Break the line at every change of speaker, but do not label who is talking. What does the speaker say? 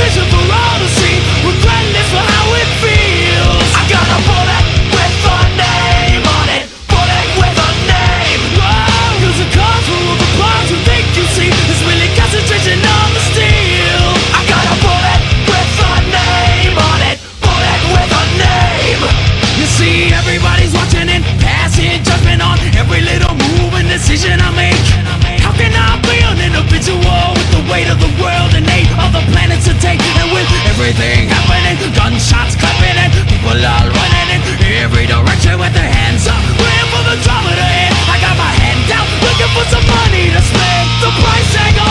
vision for all to see, regretless for how it feels. I got a bullet with a name on it, bullet with a name. Whoa, cause the contour of the bombs you think you see is really concentration on the steel. I got a bullet with a name on it, bullet with a name. You see, everybody's watching and passing judgment on every little move and decision I make. How can I be an individual with the weight of the world and 8 other planets to take? And with everything happening, gunshots clapping and people all running in every direction with their hands up, waiting for the drop of the head. I got my hand out, looking for some money to spend. The price tag on